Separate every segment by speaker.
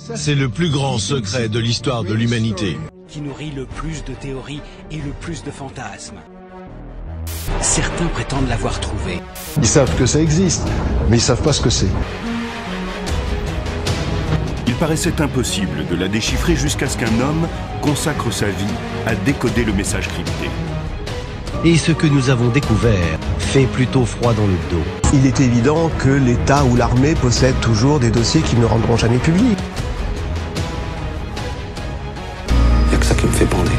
Speaker 1: C'est le plus grand secret de l'histoire de l'humanité.
Speaker 2: Qui nourrit le plus de théories et le plus de fantasmes. Certains prétendent l'avoir trouvé.
Speaker 3: Ils savent que ça existe, mais ils savent pas ce que c'est.
Speaker 4: Il paraissait impossible de la déchiffrer jusqu'à ce qu'un homme consacre sa vie à décoder le message crypté.
Speaker 5: Et ce que nous avons découvert fait plutôt froid dans le dos.
Speaker 6: Il est évident que l'État ou l'armée possèdent toujours des dossiers qu'ils ne rendront jamais publics.
Speaker 7: Il n'y a que ça qui me fait bander.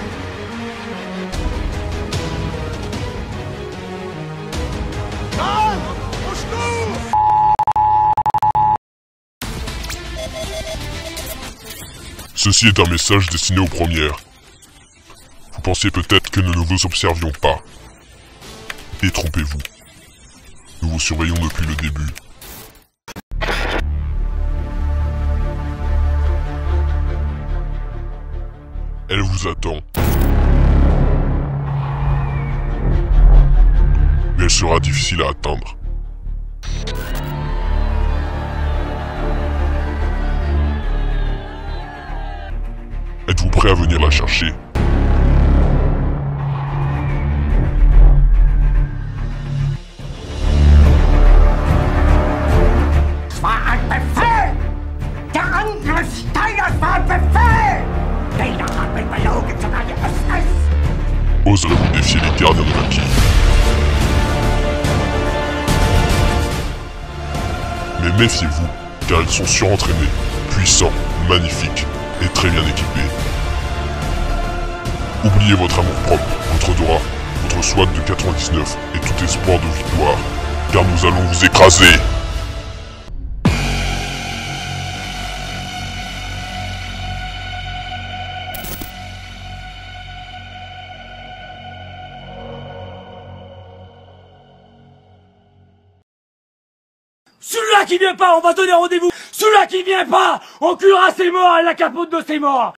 Speaker 8: Ceci est un message destiné aux premières. Vous pensiez peut-être que nous ne vous observions pas. Détrompez-vous. Nous vous surveillons depuis le début. Elle vous attend. Mais elle sera difficile à atteindre. Êtes-vous prêt à venir la chercher? Oserez-vous défier les gardiens de la quille? Mais méfiez-vous, car ils sont surentraînés, puissants, magnifiques et très bien équipés. Oubliez votre amour-propre, votre odorat, votre SWAT de 99 et tout espoir de victoire, car nous allons vous écraser.
Speaker 9: Celui-là qui vient pas, on va donner rendez-vous. Celui-là qui vient pas, on curera ses morts et la capote de ses morts.